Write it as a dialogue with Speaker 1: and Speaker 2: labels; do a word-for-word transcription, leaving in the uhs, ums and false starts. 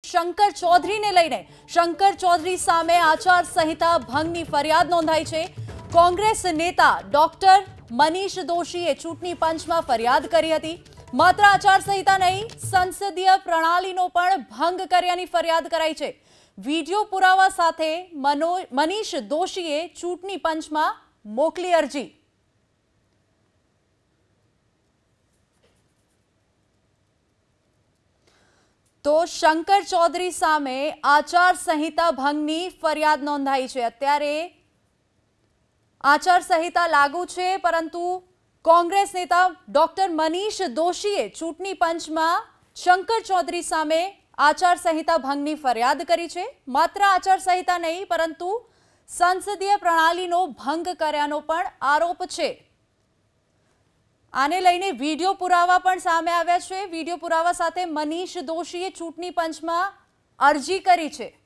Speaker 1: શંકર ચૌધરીને લઈને શંકર ચૌધરી સામે આચાર સંહિતા ભંગની ફરિયાદ નોંધાઈ છે। કોંગ્રેસ નેતા ડોક્ટર મનીષ દોશીએ ચૂંટણી પંચમાં ફરિયાદ કરી હતી। માત્ર આચાર સંહિતા નહીં, સંસદીય પ્રણાલીનો પણ ભંગ કર્યાની ફરિયાદ કરાઈ છે। વીડિયો પુરાવા સાથે મનીષ દોશીએ ચૂંટણી પંચમાં મોકલી અરજી। तो शंकर चौधरी सामे आचार संहिता भंगनी फरियाद नोंधाई है। अत्यारे आचार संहिता लागू है, परंतु कांग्रेस नेता डॉक्टर मनीष दोशीए चूंटणी पंच में शंकर चौधरी सामे आचार संहिता भंगनी फरियाद करी है। मात्र आचार संहिता नहीं, परंतु संसदीय प्रणालीनो भंग कर्यानो पण आरोप है। आने लईने वीडियो पुरावा पण सामे आव्या छे। वीडियो पुरावा साथे मनीष दोशीए चूंटणी पंच में अरजी करी है।